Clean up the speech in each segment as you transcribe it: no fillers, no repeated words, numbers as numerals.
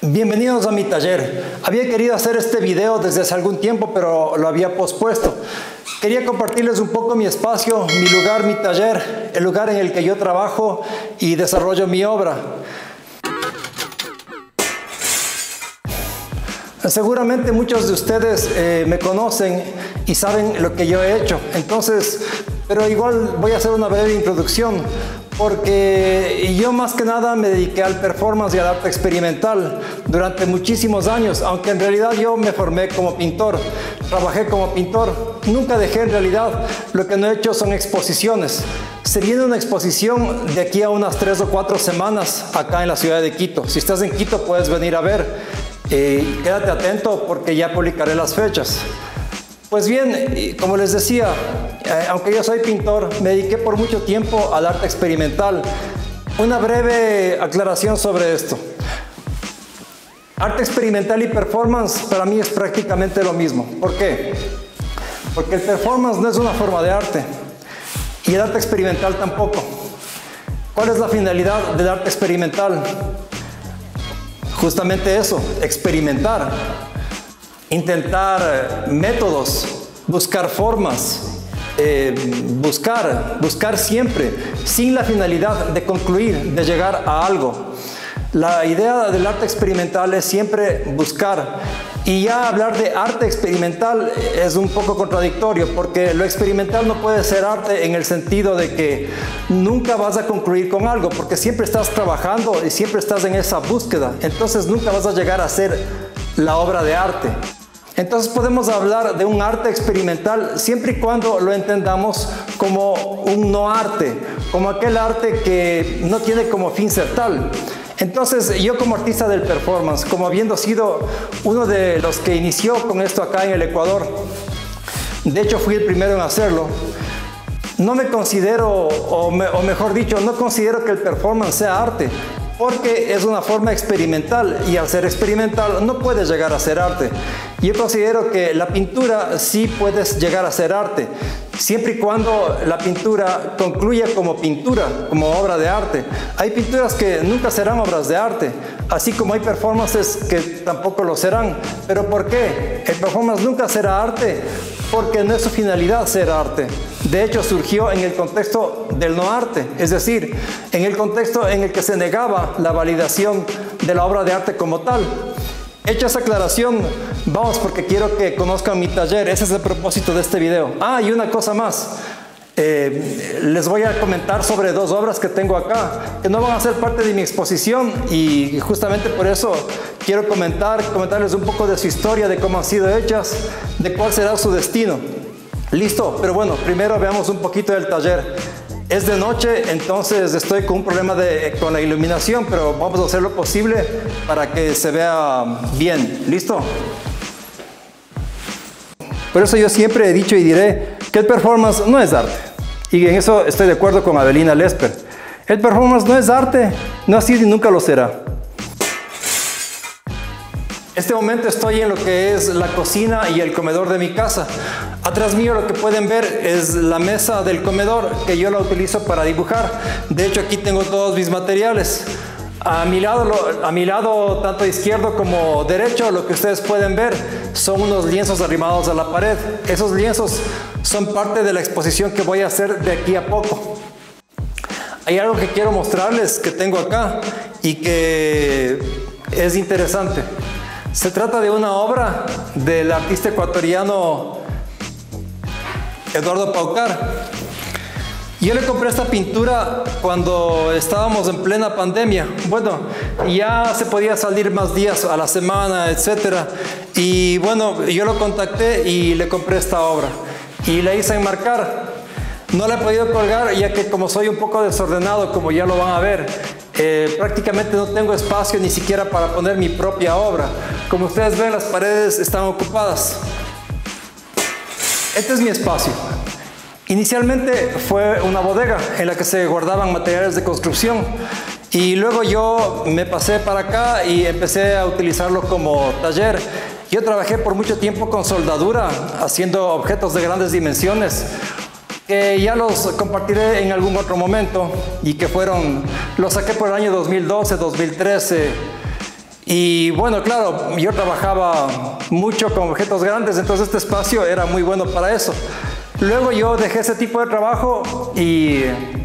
Bienvenidos a mi taller. Había querido hacer este video desde hace algún tiempo, pero lo había pospuesto. Quería compartirles un poco mi espacio, mi lugar, mi taller, el lugar en el que yo trabajo y desarrollo mi obra. Seguramente muchos de ustedes me conocen y saben lo que yo he hecho. Entonces, pero igual voy a hacer una breve introducción, porque yo más que nada me dediqué al performance y al arte experimental durante muchísimos años, aunque en realidad yo me formé como pintor, trabajé como pintor, nunca dejé en realidad. Lo que no he hecho son exposiciones. Se viene una exposición de aquí a unas 3 o 4 semanas acá en la ciudad de Quito. Si estás en Quito puedes venir a ver. Quédate atento porque ya publicaré las fechas. Pues bien, como les decía, aunque yo soy pintor, me dediqué por mucho tiempo al arte experimental. Una breve aclaración sobre esto. Arte experimental y performance para mí es prácticamente lo mismo. ¿Por qué? Porque el performance no es una forma de arte y el arte experimental tampoco. ¿Cuál es la finalidad del arte experimental? Justamente eso, experimentar, intentar métodos, buscar formas, buscar siempre, sin la finalidad de concluir, de llegar a algo. La idea del arte experimental es siempre buscar. Y ya hablar de arte experimental es un poco contradictorio, porque lo experimental no puede ser arte en el sentido de que nunca vas a concluir con algo, porque siempre estás trabajando y siempre estás en esa búsqueda. Entonces nunca vas a llegar a ser la obra de arte. Entonces podemos hablar de un arte experimental siempre y cuando lo entendamos como un no arte, como aquel arte que no tiene como fin ser tal. Entonces yo como artista del performance, como habiendo sido uno de los que inició con esto acá en el Ecuador, de hecho fui el primero en hacerlo, no me considero, o mejor dicho, no considero que el performance sea arte, porque es una forma experimental y al ser experimental no puedes llegar a ser arte. Yo considero que la pintura sí puedes llegar a ser arte, siempre y cuando la pintura concluya como pintura, como obra de arte. Hay pinturas que nunca serán obras de arte, así como hay performances que tampoco lo serán. ¿Pero por qué? El performance nunca será arte, porque no es su finalidad ser arte. De hecho, surgió en el contexto del no arte, es decir, en el contexto en el que se negaba la validación de la obra de arte como tal. Hecha esa aclaración, vamos, porque quiero que conozcan mi taller. Ese es el propósito de este video. Ah, y una cosa más. Les voy a comentar sobre 2 obras que tengo acá, que no van a ser parte de mi exposición, y justamente por eso quiero comentarles un poco de su historia, de cómo han sido hechas, de cuál será su destino. Listo, pero bueno, primero veamos un poquito del taller. Es de noche, entonces estoy con un problema con la iluminación, pero vamos a hacer lo posible para que se vea bien. ¿Listo? Por eso yo siempre he dicho y diré que el performance no es arte. Y en eso estoy de acuerdo con Adelina Lesper. El performance no es arte, no ha sido y nunca lo será. En este momento estoy en lo que es la cocina y el comedor de mi casa. Atrás mío lo que pueden ver es la mesa del comedor, que yo la utilizo para dibujar. De hecho, aquí tengo todos mis materiales. A mi lado, tanto izquierdo como derecho, lo que ustedes pueden ver son unos lienzos arrimados a la pared. Esos lienzos son parte de la exposición que voy a hacer de aquí a poco. Hay algo que quiero mostrarles que tengo acá y que es interesante. Se trata de una obra del artista ecuatoriano Eduardo Paucar. Yo le compré esta pintura cuando estábamos en plena pandemia. Bueno, ya se podía salir más días a la semana, etc. Y bueno, yo lo contacté y le compré esta obra. Y la hice enmarcar. No la he podido colgar ya que como soy un poco desordenado, como ya lo van a ver, prácticamente no tengo espacio ni siquiera para poner mi propia obra. Como ustedes ven, las paredes están ocupadas. Este es mi espacio. Inicialmente fue una bodega en la que se guardaban materiales de construcción y luego yo me pasé para acá y empecé a utilizarlo como taller. Yo trabajé por mucho tiempo con soldadura, haciendo objetos de grandes dimensiones, que ya los compartiré en algún otro momento y que los saqué por el año 2012, 2013 Y bueno, claro, yo trabajaba mucho con objetos grandes, entonces este espacio era muy bueno para eso. Luego yo dejé ese tipo de trabajo y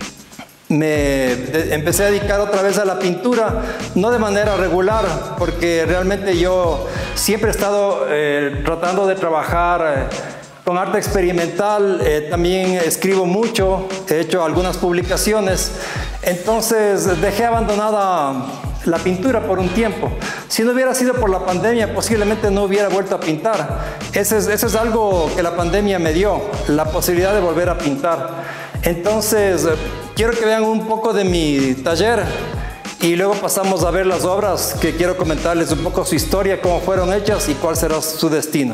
empecé a dedicar otra vez a la pintura, no de manera regular, porque realmente yo siempre he estado tratando de trabajar con arte experimental. También escribo mucho, he hecho algunas publicaciones, entonces dejé abandonada la pintura por un tiempo. Si no hubiera sido por la pandemia, posiblemente no hubiera vuelto a pintar. Eso es algo que la pandemia me dio, la posibilidad de volver a pintar. Entonces, quiero que vean un poco de mi taller y luego pasamos a ver las obras, que quiero comentarles un poco su historia, cómo fueron hechas y cuál será su destino.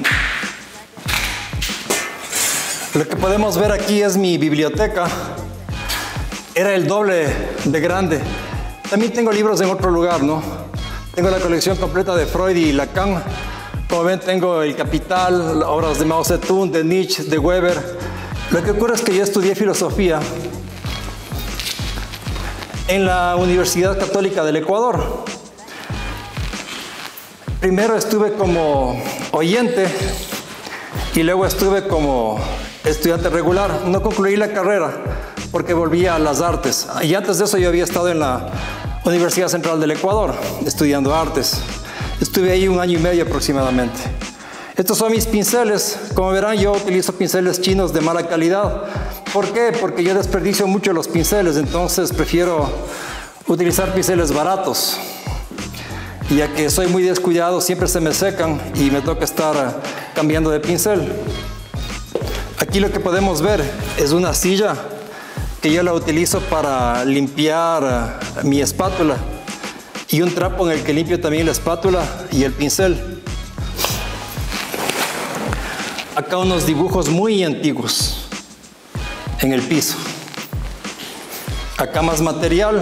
Lo que podemos ver aquí es mi biblioteca. Era el doble de grande. También tengo libros en otro lugar, ¿no? Tengo la colección completa de Freud y Lacan. Como ven, tengo El Capital, obras de Mao Zedong, de Nietzsche, de Weber. Lo que ocurre es que yo estudié filosofía en la Universidad Católica del Ecuador. Primero estuve como oyente y luego estuve como estudiante regular. No concluí la carrera porque volví a las artes. Y antes de eso yo había estado en la Universidad Central del Ecuador estudiando artes. Estuve ahí 1 año y medio aproximadamente. Estos son mis pinceles. Como verán, yo utilizo pinceles chinos de mala calidad. ¿Por qué? Porque yo desperdicio mucho los pinceles, entonces prefiero utilizar pinceles baratos. Ya que soy muy descuidado, siempre se me secan y me toca estar cambiando de pincel. Aquí lo que podemos ver es una silla que yo la utilizo para limpiar mi espátula y un trapo en el que limpio también la espátula y el pincel. Acá unos dibujos muy antiguos en el piso. Acá más material.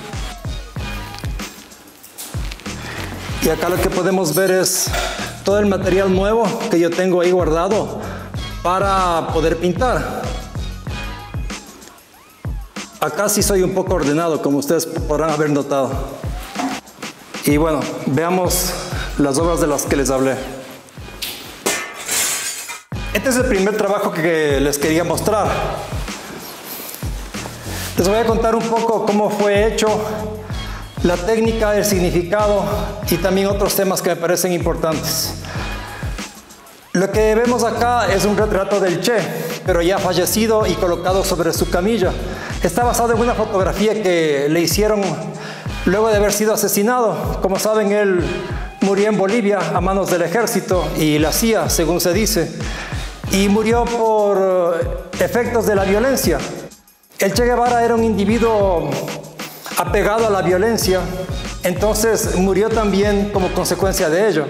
Y acá lo que podemos ver es todo el material nuevo que yo tengo ahí guardado para poder pintar. Acá sí soy un poco ordenado, como ustedes podrán haber notado. Y bueno, veamos las obras de las que les hablé. Este es el primer trabajo que les quería mostrar. Les voy a contar un poco cómo fue hecho, la técnica, el significado y también otros temas que me parecen importantes. Lo que vemos acá es un retrato del Che, pero ya fallecido y colocado sobre su camilla. Está basado en una fotografía que le hicieron luego de haber sido asesinado. Como saben, él murió en Bolivia a manos del ejército y la CIA, según se dice, y murió por efectos de la violencia. El Che Guevara era un individuo apegado a la violencia, entonces murió también como consecuencia de ello.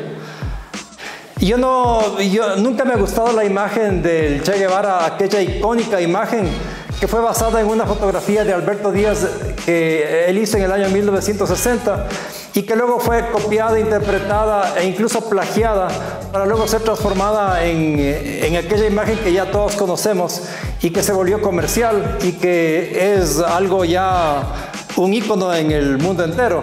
Yo nunca me ha gustado la imagen del Che Guevara, aquella icónica imagen que fue basada en una fotografía de Alberto Díaz que él hizo en el año 1960 y que luego fue copiada, interpretada e incluso plagiada para luego ser transformada en aquella imagen que ya todos conocemos y que se volvió comercial y que es algo ya un ícono en el mundo entero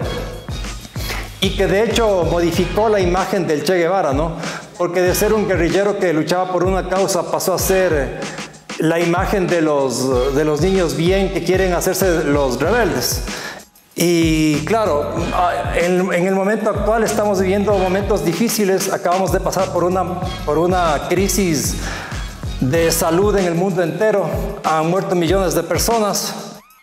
y que de hecho modificó la imagen del Che Guevara, ¿no? Porque de ser un guerrillero que luchaba por una causa pasó a ser la imagen de los niños bien que quieren hacerse los rebeldes. Y claro, en el momento actual estamos viviendo momentos difíciles. Acabamos de pasar por una crisis de salud en el mundo entero. Han muerto millones de personas.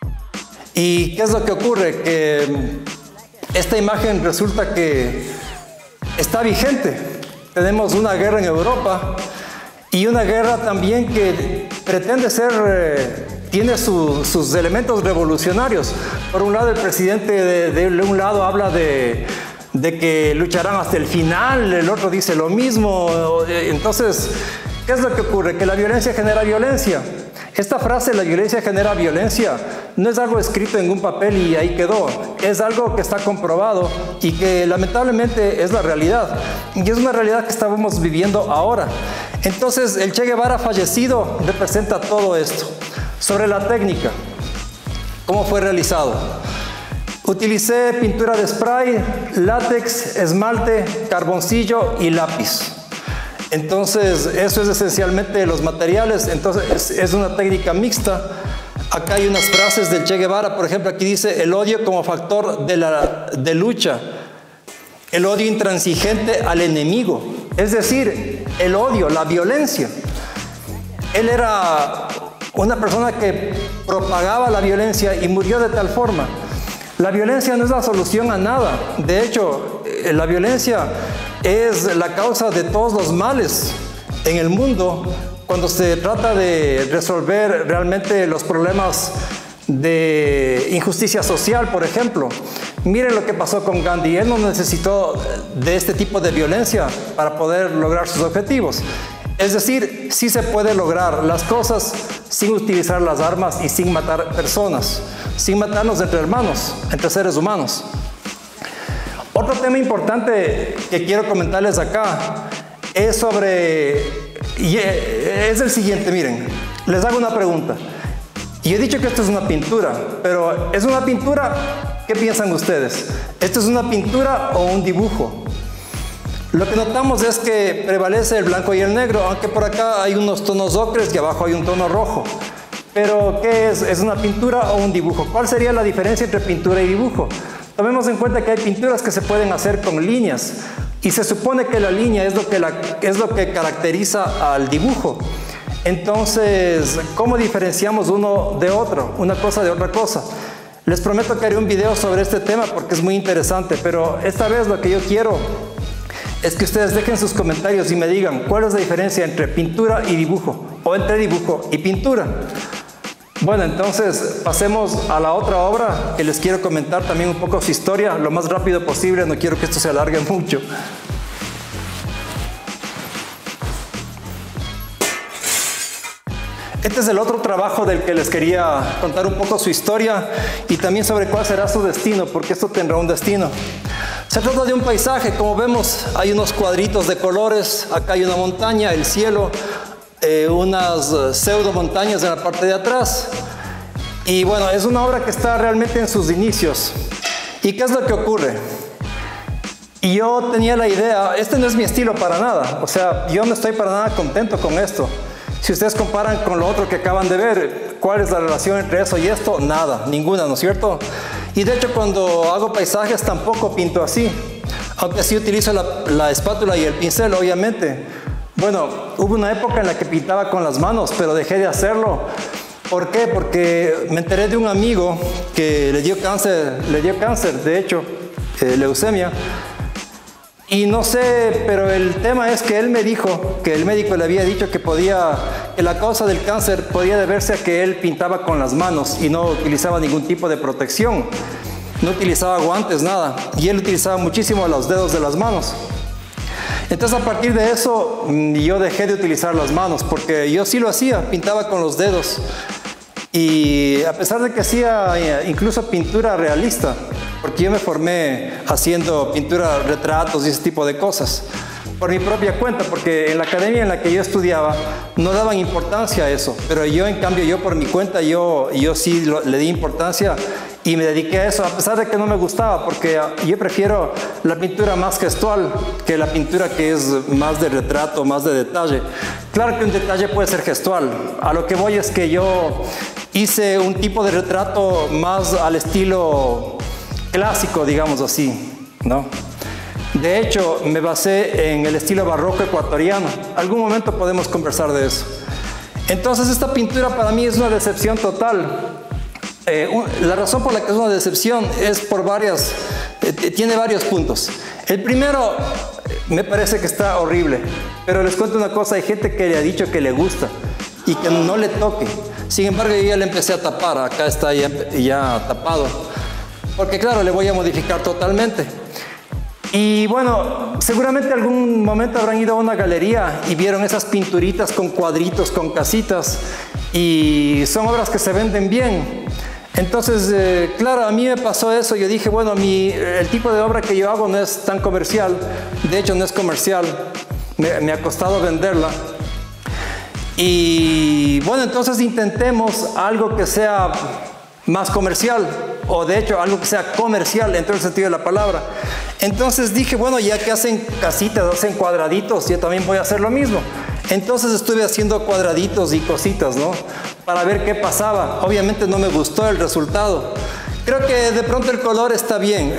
¿Y qué es lo que ocurre? Que esta imagen resulta que está vigente. Tenemos una guerra en Europa y una guerra también que pretende ser, tiene sus elementos revolucionarios. Por un lado, el presidente de un lado habla de que lucharán hasta el final, el otro dice lo mismo. Entonces, ¿qué es lo que ocurre? Que la violencia genera violencia. Esta frase, la violencia genera violencia, no es algo escrito en un papel y ahí quedó. Es algo que está comprobado y que lamentablemente es la realidad. Y es una realidad que estamos viviendo ahora. Entonces, el Che Guevara fallecido representa todo esto. Sobre la técnica, ¿cómo fue realizado? Utilicé pintura de spray, látex, esmalte, carboncillo y lápiz. Entonces, eso es esencialmente los materiales. Entonces, es una técnica mixta. Acá hay unas frases del Che Guevara, por ejemplo, aquí dice: el odio como factor de lucha, el odio intransigente al enemigo. Es decir, el odio, la violencia. Él era una persona que propagaba la violencia y murió de tal forma. La violencia no es la solución a nada. De hecho, la violencia es la causa de todos los males en el mundo cuando se trata de resolver realmente los problemas de injusticia social, por ejemplo. Miren lo que pasó con Gandhi. Él no necesitó de este tipo de violencia para poder lograr sus objetivos. Es decir, sí se puede lograr las cosas sin utilizar las armas y sin matar personas, sin matarnos entre hermanos, entre seres humanos. Otro tema importante que quiero comentarles acá es es el siguiente. Miren, les hago una pregunta. Y he dicho que esto es una pintura, pero ¿es una pintura? ¿Qué piensan ustedes? ¿Esto es una pintura o un dibujo? Lo que notamos es que prevalece el blanco y el negro, aunque por acá hay unos tonos ocres y abajo hay un tono rojo. Pero, ¿qué es? ¿Es una pintura o un dibujo? ¿Cuál sería la diferencia entre pintura y dibujo? Tomemos en cuenta que hay pinturas que se pueden hacer con líneas, y se supone que la línea es lo que caracteriza al dibujo. Entonces, ¿cómo diferenciamos uno de otro, una cosa de otra cosa? Les prometo que haré un video sobre este tema porque es muy interesante, pero esta vez lo que yo quiero es que ustedes dejen sus comentarios y me digan cuál es la diferencia entre pintura y dibujo, o entre dibujo y pintura. Bueno, entonces pasemos a la otra obra que les quiero comentar también un poco su historia, lo más rápido posible, no quiero que esto se alargue mucho. Este es el otro trabajo del que les quería contar un poco su historia y también sobre cuál será su destino, porque esto tendrá un destino. Se trata de un paisaje. Como vemos, hay unos cuadritos de colores, acá hay una montaña, el cielo, unas pseudo montañas en la parte de atrás. Y bueno, es una obra que está realmente en sus inicios. ¿Y qué es lo que ocurre? Y yo tenía la idea, este no es mi estilo para nada, o sea, yo no estoy para nada contento con esto. Si ustedes comparan con lo otro que acaban de ver, ¿cuál es la relación entre eso y esto? Nada, ninguna, ¿no es cierto? Y de hecho, cuando hago paisajes tampoco pinto así, aunque sí utilizo la espátula y el pincel, obviamente. Bueno, hubo una época en la que pintaba con las manos, pero dejé de hacerlo. ¿Por qué? Porque me enteré de un amigo que le dio cáncer, de hecho, leucemia. Y no sé, pero el tema es que él me dijo que el médico le había dicho que la causa del cáncer podía deberse a que él pintaba con las manos y no utilizaba ningún tipo de protección. No utilizaba guantes, nada. Y él utilizaba muchísimo los dedos de las manos. Entonces, a partir de eso, yo dejé de utilizar las manos, porque yo sí lo hacía, pintaba con los dedos. Y a pesar de que hacía incluso pintura realista, porque yo me formé haciendo pintura, retratos y ese tipo de cosas, por mi propia cuenta, porque en la academia en la que yo estudiaba no daban importancia a eso, pero yo en cambio, yo por mi cuenta, yo sí le di importancia y me dediqué a eso, a pesar de que no me gustaba, porque yo prefiero la pintura más gestual que la pintura que es más de retrato, más de detalle. Claro que un detalle puede ser gestual, a lo que voy es que yo hice un tipo de retrato más al estilo clásico, digamos así, ¿no? De hecho, me basé en el estilo barroco ecuatoriano. Algún momento podemos conversar de eso. Entonces, esta pintura para mí es una decepción total. La razón por la que es una decepción es por tiene varios puntos. El primero, me parece que está horrible, pero les cuento una cosa, hay gente que le ha dicho que le gusta y que no le toque. Sin embargo, yo ya le empecé a tapar, acá está ya tapado, porque claro, le voy a modificar totalmente. Y bueno, seguramente algún momento habrán ido a una galería y vieron esas pinturitas con cuadritos, con casitas, y son obras que se venden bien. Entonces, claro, a mí me pasó eso. Yo dije, bueno, el tipo de obra que yo hago no es tan comercial. De hecho, no es comercial. Me ha costado venderla. Y bueno, entonces intentemos algo que sea más comercial. o de hecho algo que sea comercial en todo el sentido de la palabra. Entonces dije, bueno, ya que hacen casitas, hacen cuadraditos, yo también voy a hacer lo mismo. Entonces estuve haciendo cuadraditos y cositas, ¿no? Para ver qué pasaba. Obviamente no me gustó el resultado. Creo que de pronto el color está bien,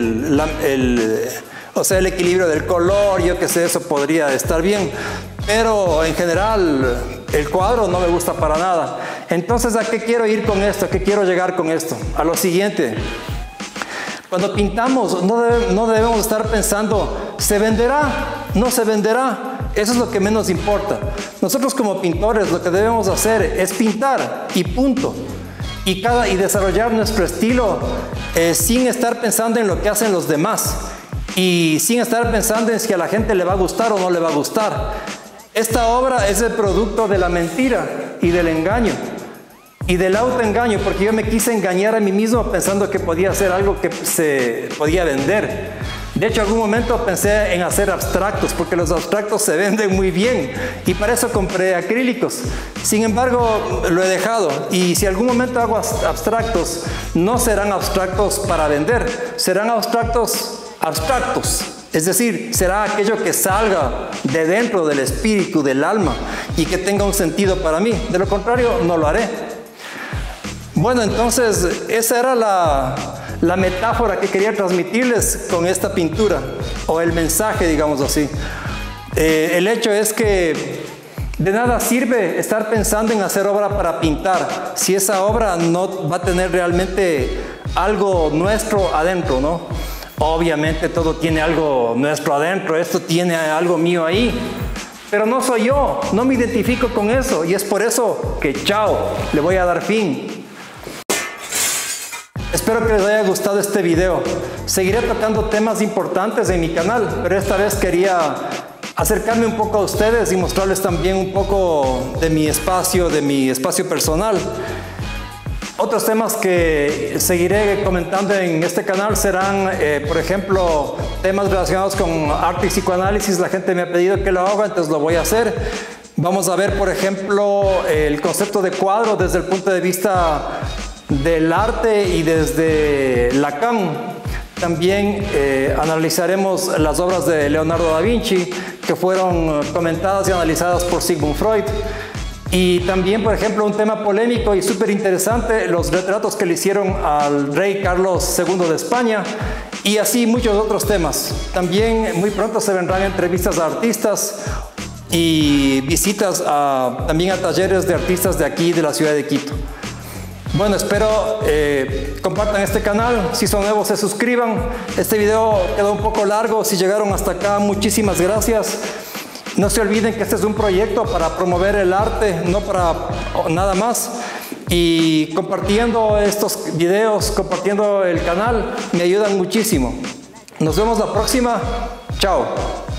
o sea, el equilibrio del color, yo qué sé, eso podría estar bien. Pero en general el cuadro no me gusta para nada. Entonces, ¿a qué quiero ir con esto? ¿A qué quiero llegar con esto? A lo siguiente. Cuando pintamos no debemos estar pensando, ¿se venderá? ¿No se venderá? Eso es lo que menos importa. Nosotros como pintores lo que debemos hacer es pintar y punto. Y desarrollar nuestro estilo sin estar pensando en lo que hacen los demás. Y sin estar pensando en si a la gente le va a gustar o no le va a gustar. Esta obra es el producto de la mentira y del engaño. Y del autoengaño, porque yo me quise engañar a mí mismo pensando que podía hacer algo que se podía vender. De hecho, en algún momento pensé en hacer abstractos, porque los abstractos se venden muy bien. Y para eso compré acrílicos. Sin embargo, lo he dejado. Y si algún momento hago abstractos, no serán abstractos para vender. Serán abstractos. Es decir, será aquello que salga de dentro del espíritu, del alma, y que tenga un sentido para mí. De lo contrario, no lo haré. Bueno, entonces, esa era la metáfora que quería transmitirles con esta pintura, o el mensaje, digamos así. El hecho es que de nada sirve estar pensando en hacer obra para pintar, si esa obra no va a tener realmente algo nuestro adentro, ¿no? Obviamente todo tiene algo nuestro adentro, esto tiene algo mío ahí, pero no soy yo, no me identifico con eso, y es por eso que chao, le voy a dar fin. Espero que les haya gustado este video. Seguiré tocando temas importantes en mi canal, pero esta vez quería acercarme un poco a ustedes y mostrarles también un poco de mi espacio personal. Otros temas que seguiré comentando en este canal serán, por ejemplo, temas relacionados con arte y psicoanálisis. La gente me ha pedido que lo haga, entonces lo voy a hacer. Vamos a ver, por ejemplo, el concepto de cuadro desde el punto de vista del arte y desde Lacan. También analizaremos las obras de Leonardo da Vinci, que fueron comentadas y analizadas por Sigmund Freud. Y también, por ejemplo, un tema polémico y súper interesante, los retratos que le hicieron al rey Carlos II de España, y así muchos otros temas. También muy pronto se vendrán entrevistas a artistas y visitas también a talleres de artistas de aquí, de la ciudad de Quito. Bueno, espero compartan este canal, si son nuevos se suscriban. Este video quedó un poco largo, si llegaron hasta acá, muchísimas gracias. No se olviden que este es un proyecto para promover el arte, no para nada más. Y compartiendo estos videos, compartiendo el canal, me ayudan muchísimo. Nos vemos la próxima. Chao.